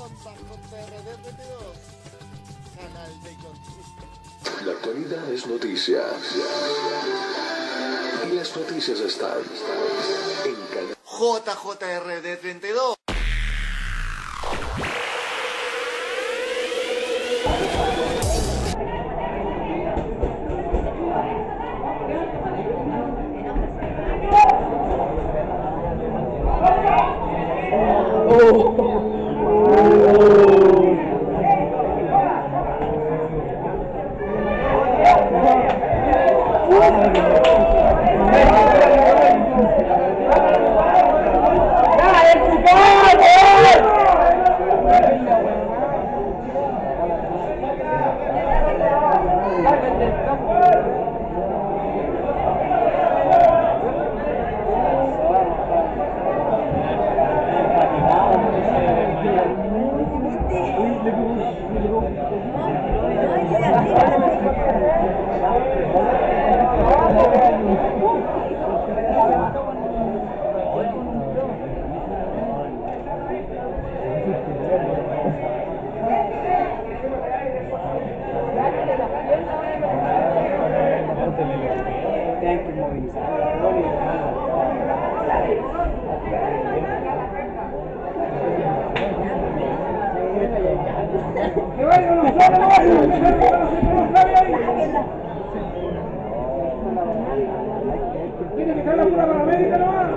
JRD22, canal de YouTube. La actualidad es noticia. Y las noticias están en canal JRD32. Tiene que estar la pura paramédica nomás.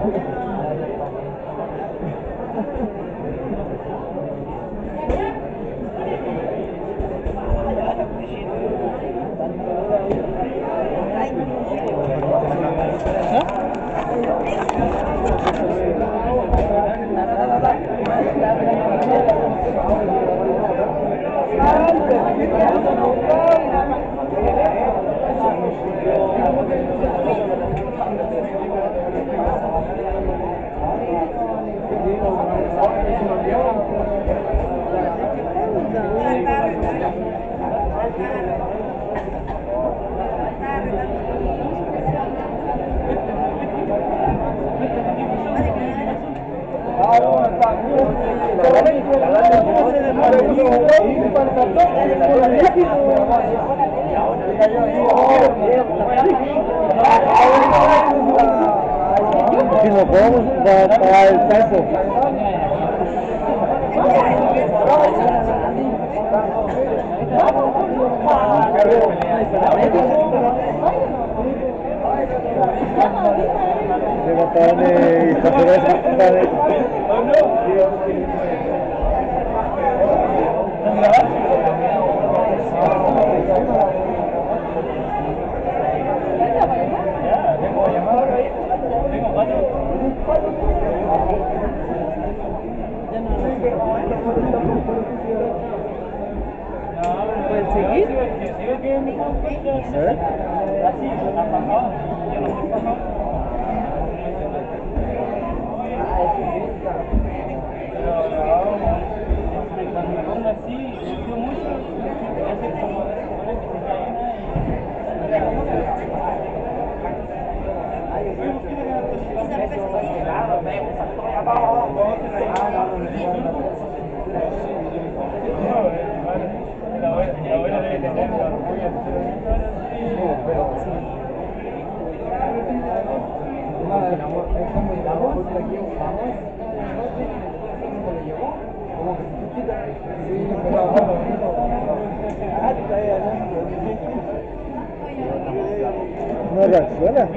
Si no podemos pagar el peso. No reacciona.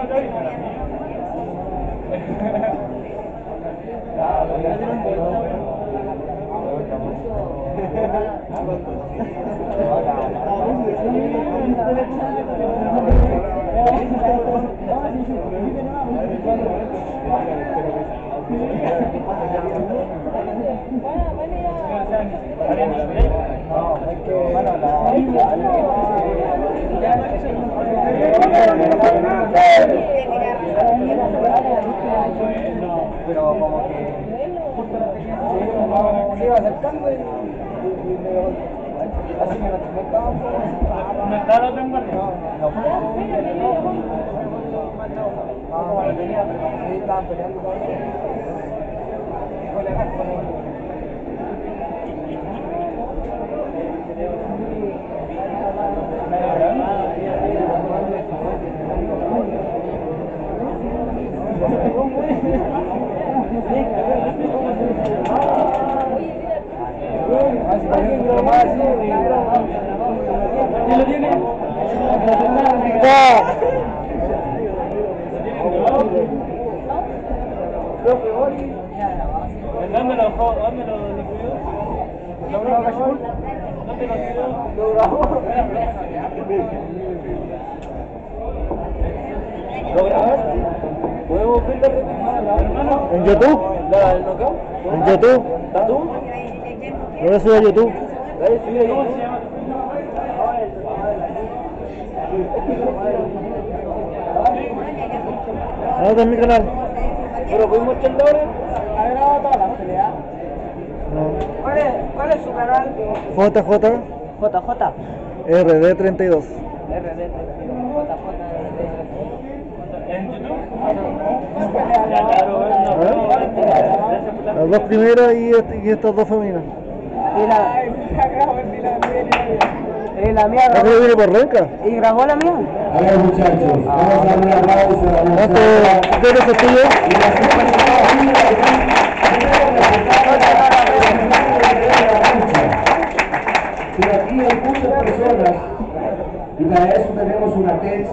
Pero como que se iba acercando y así me estaba no estaba la otra en guardia. No, no tenía, pero sí estaban peleando todo. lo tiene? ¿Dónde lo distribuyó? ¿Dónde lo grabó? ¿Lo grabaste? ¿Podemos ver la repetición? ¿En YouTube? ¿La del knockout? ¿En YouTube? ¿Estás tú? Lo voy a subir a YouTube. Dale, subí ahí. ¿Cómo se llama? Anota en mi canal. ¿Pero podemos echarle ahora? ¿Ha grabado todas las peleas? No. ¿Cuál es su canal? JJ JJ. RD32. ¿En YouTube? Las dos primeras y estas dos femeninas. Y la mía ¿La que viene por Renca? ¿Y grabó la mía? A ver, muchachos, vamos a dar un aplauso a la ¿Cuánto? ¿Qué eres el tuyo? Pero aquí hay muchas personas y para eso tenemos una TENS.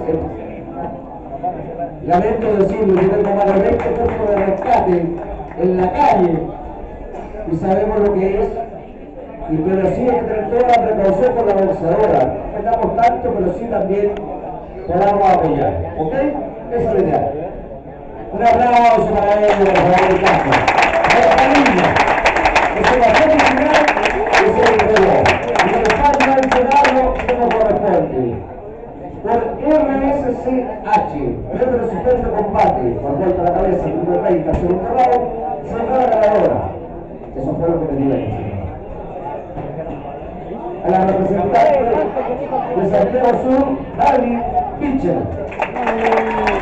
Lamento decirlo, yo tengo más de 20 puntos de rescate en la calle y sabemos lo que es. Pero sí hay que tener toda la precaución con la boxeadora. No metamos tanto, pero sí también podamos apoyar. ¿Ok? Esa es la idea. Un aplauso para ellos, por favor, de casa. Para la familia. Ese va a ser el final y ese es el reloj. Y el padre va a enseñarlo como corresponde. Por RSCH, Reto Resistencia Combate, por vuelta a la cabeza, número 30, segundo round, señora ganadora. Eso fue lo que me dio ahí. A la representante de Santiago Sur, Dani Pitcher.